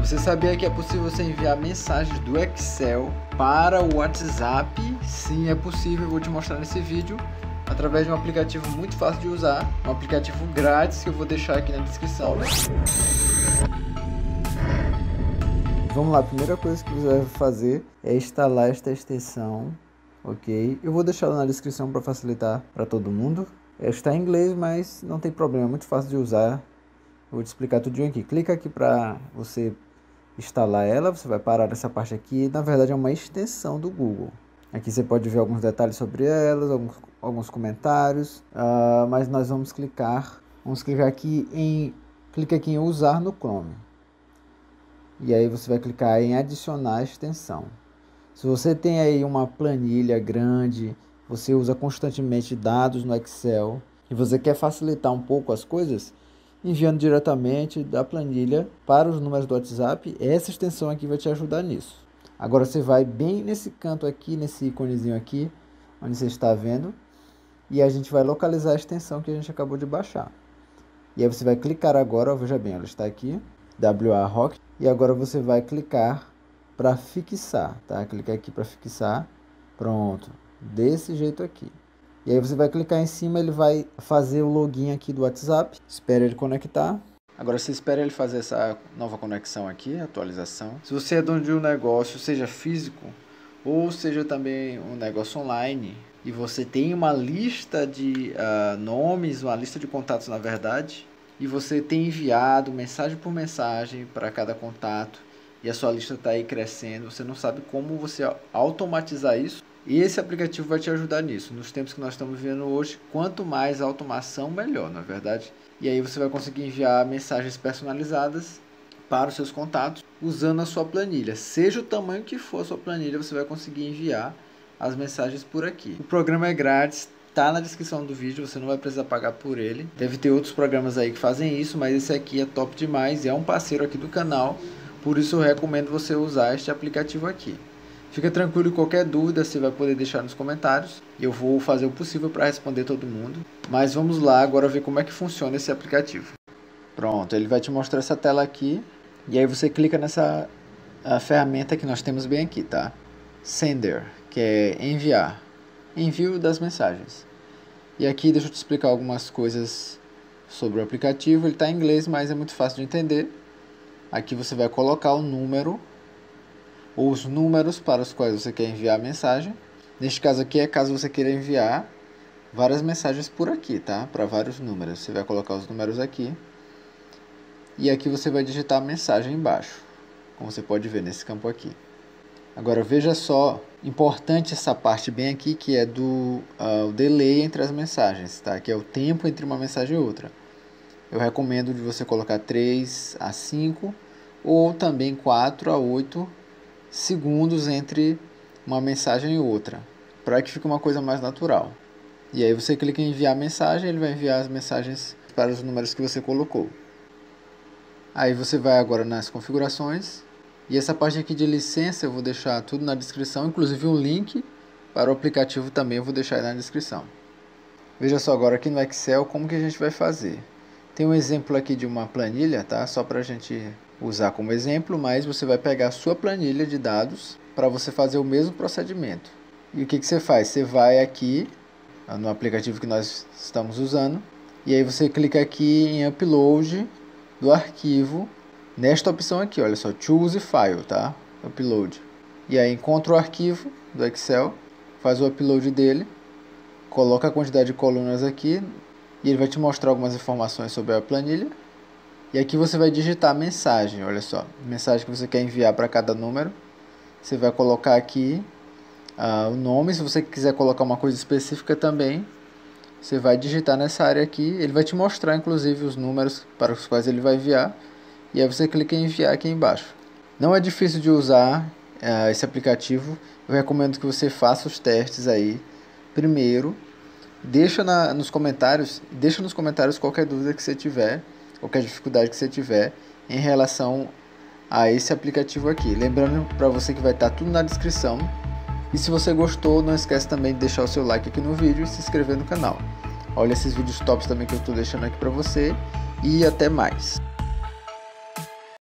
Você sabia que é possível você enviar mensagens do Excel para o WhatsApp? Sim, é possível, eu vou te mostrar nesse vídeo através de um aplicativo muito fácil de usar, um aplicativo grátis que eu vou deixar aqui na descrição. Vamos lá, a primeira coisa que você vai fazer é instalar esta extensão, ok? Eu vou deixar ela na descrição para facilitar para todo mundo. Está em inglês, mas não tem problema, é muito fácil de usar. Eu vou te explicar tudinho aqui. Clica aqui para você instalar ela, você vai parar nessa parte aqui. Na verdade é uma extensão do Google. Aqui você pode ver alguns detalhes sobre elas, alguns comentários, mas nós vamos clicar aqui clica aqui em usar no Chrome. E aí você vai clicar em adicionar a extensão. Se você tem aí uma planilha grande, você usa constantemente dados no Excel e você quer facilitar um pouco as coisas, enviando diretamente da planilha para os números do WhatsApp, essa extensão aqui vai te ajudar nisso. Agora você vai bem nesse canto aqui, nesse íconezinho aqui, onde você está vendo, e a gente vai localizar a extensão que a gente acabou de baixar. E aí você vai clicar agora, veja bem, ela está aqui, WA Rock, e agora você vai clicar para fixar, tá? Clicar aqui para fixar, pronto, desse jeito aqui. E aí você vai clicar em cima, ele vai fazer o login aqui do WhatsApp, espera ele conectar. Agora você espera ele fazer essa nova conexão aqui, atualização. Se você é dono de um negócio, seja físico ou seja também um negócio online, e você tem uma lista de nomes, uma lista de contatos na verdade, e você tem enviado mensagem por mensagem para cada contato, e a sua lista está aí crescendo, você não sabe como você automatizar isso, e esse aplicativo vai te ajudar nisso. Nos tempos que nós estamos vivendo hoje, quanto mais automação, melhor, na verdade. E aí você vai conseguir enviar mensagens personalizadas para os seus contatos usando a sua planilha. Seja o tamanho que for a sua planilha, você vai conseguir enviar as mensagens por aqui. O programa é grátis, está na descrição do vídeo, você não vai precisar pagar por ele. Deve ter outros programas aí que fazem isso, mas esse aqui é top demais e é um parceiro aqui do canal. Por isso eu recomendo você usar este aplicativo aqui. Fica tranquilo, qualquer dúvida você vai poder deixar nos comentários. Eu vou fazer o possível para responder todo mundo. Mas vamos lá agora ver como é que funciona esse aplicativo. Pronto, ele vai te mostrar essa tela aqui. E aí você clica nessa ferramenta que nós temos bem aqui, tá? Sender, que é enviar. Envio das mensagens. E aqui deixa eu te explicar algumas coisas sobre o aplicativo. Ele está em inglês, mas é muito fácil de entender. Aqui você vai colocar o número ou os números para os quais você quer enviar a mensagem. Neste caso aqui é caso você queira enviar várias mensagens por aqui, tá? Para vários números. Você vai colocar os números aqui. E aqui você vai digitar a mensagem embaixo, como você pode ver nesse campo aqui. Agora veja só, importante essa parte bem aqui, que é do o delay entre as mensagens, tá? Que é o tempo entre uma mensagem e outra. Eu recomendo de você colocar 3 a 5 ou também 4 a 8 segundos entre uma mensagem e outra, para que fique uma coisa mais natural. E aí você clica em enviar mensagem, ele vai enviar as mensagens para os números que você colocou. Aí você vai agora nas configurações, e essa parte aqui de licença eu vou deixar tudo na descrição, inclusive um link para o aplicativo também eu vou deixar aí na descrição. Veja só agora aqui no Excel como que a gente vai fazer. Tem um exemplo aqui de uma planilha, tá? Só para a gente usar como exemplo, mas você vai pegar a sua planilha de dados para você fazer o mesmo procedimento. E o que você faz? Você vai aqui no aplicativo que nós estamos usando, e aí você clica aqui em Upload do arquivo, nesta opção aqui, olha só, Choose File, tá? Upload. E aí encontra o arquivo do Excel, faz o upload dele, coloca a quantidade de colunas aqui, e ele vai te mostrar algumas informações sobre a planilha. E aqui você vai digitar a mensagem, olha só, mensagem que você quer enviar para cada número. Você vai colocar aqui o nome, se você quiser colocar uma coisa específica também, você vai digitar nessa área aqui, ele vai te mostrar inclusive os números para os quais ele vai enviar, e aí você clica em enviar aqui embaixo. Não é difícil de usar esse aplicativo, eu recomendo que você faça os testes aí primeiro, deixa nos comentários qualquer dúvida que você tiver, qualquer dificuldade que você tiver em relação a esse aplicativo aqui. Lembrando para você que vai estar tudo na descrição. E se você gostou, não esquece também de deixar o seu like aqui no vídeo e se inscrever no canal. Olha esses vídeos tops também que eu estou deixando aqui para você. E até mais.